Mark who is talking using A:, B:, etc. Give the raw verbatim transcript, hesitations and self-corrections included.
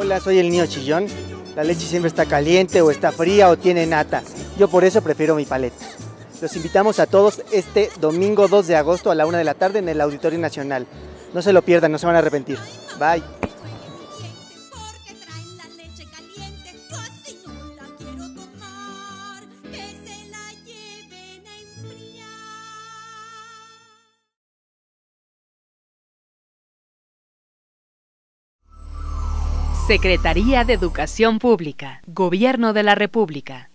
A: Hola, soy el niño chillón. La leche siempre está caliente o está fría o tiene nata. Yo por eso prefiero mi paleta. Los invitamos a todos este domingo dos de agosto a la una de la tarde en el Auditorio Nacional. No se lo pierdan, no se van a arrepentir. Bye.
B: Secretaría de Educación Pública, Gobierno de la República.